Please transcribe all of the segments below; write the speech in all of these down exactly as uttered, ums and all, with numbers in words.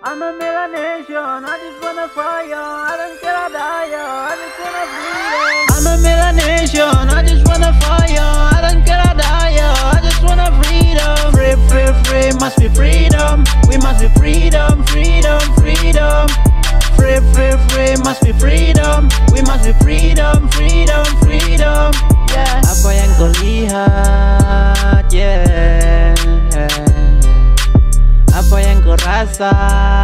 I'm a Melanesian, I just wanna fire, I don't care I die, I just wanna freedom. I'm a Melanesian, I just wanna fire, I don't care I die, I just wanna freedom. Free, free, free, must be freedom. We must be freedom, freedom, freedom. Free, free, free, must be freedom. We must be freedom, freedom, freedom. Yeah. Apa yang kau lihat, yeah. Apa yang kau rasa,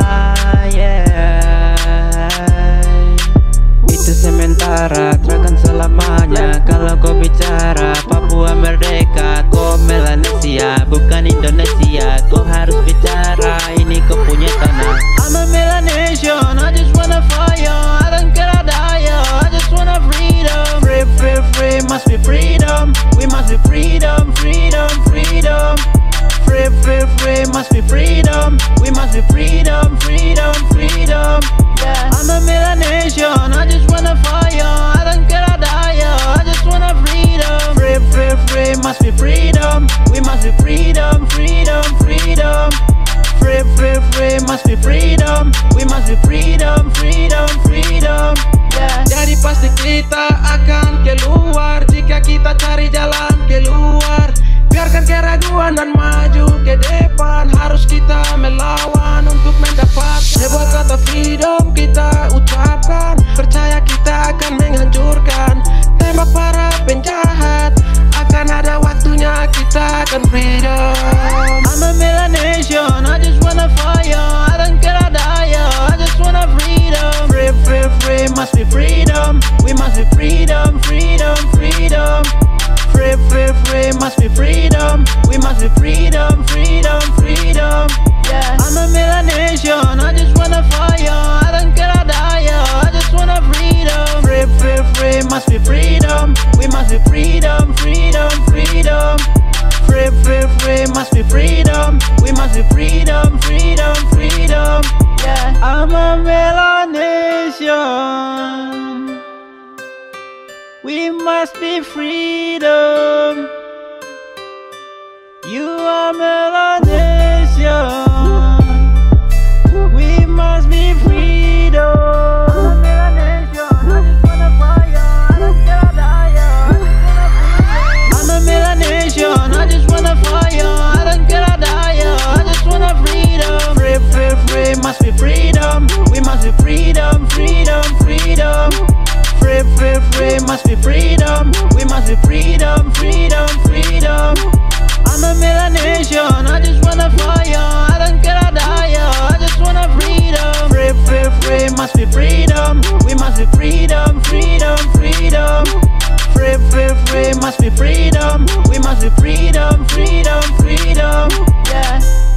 yeah. Itu sementara, takkan selamanya. Kalau kau bicara Papua merdeka, kau Melanesia, bukan Indonesia. Kau harus bicara, ini kau punya tanah. I'm a Melanesian, I just wanna fire, I don't care I die, I just wanna freedom. Free, free, free, must be freedom. We must be freedom, freedom, freedom. Free, free, free, must be freedom. We must be freedom, freedom, freedom. Yeah. I'm a Melanesian, I just wanna fire, I don't care I die, I just wanna freedom. Free, free, free, must be freedom. We must be freedom, freedom, freedom. Free, free, free, must be freedom. We must be freedom, freedom, freedom. Yeah. Jadi pasti kita akan keluar jika kita cari jalan keluar. Biarkan keraguan dan maju ke depan. Harus kita melawan untuk mendapatkan sebuah kata freedom kita ucapkan. Percaya kita akan menghancurkan tembak para penjahat. Akan ada waktunya kita akan freedom. I'm a Melanesian, I just wanna fire, I don't care I die, I just wanna freedom. Free, free, free, must be freedom. We must be freedom, freedom, freedom. Free, free, free, must be freedom. We must be freedom, freedom, freedom. Yeah. I'm a Melanesian, I just wanna fire, I don't care I die, I just wanna freedom. Free, free, free, must be freedom. We must be freedom, freedom, freedom. Free, free, free, must be freedom. We must be freedom, freedom, freedom. Yeah. I'm a Melanesian. We must be freedom. You are Melanesian. We must be freedom. I'm a Melanesian, I just wanna fire, I don't care I die, I just wanna freedom. I'm a Melanesian, I just wanna fire, I don't care I die, I just wanna freedom. Free, free, free, must be freedom. We must be freedom, freedom, freedom. Free, free, free, must be freedom. We must be freedom, freedom, freedom. I'm a Melanesian, I just wanna fire, I don't care I die, I just wanna freedom. Free, free, free, must be freedom. We must be freedom, freedom, freedom. Free, free, free, must be freedom. We must be freedom, freedom, freedom. Yeah.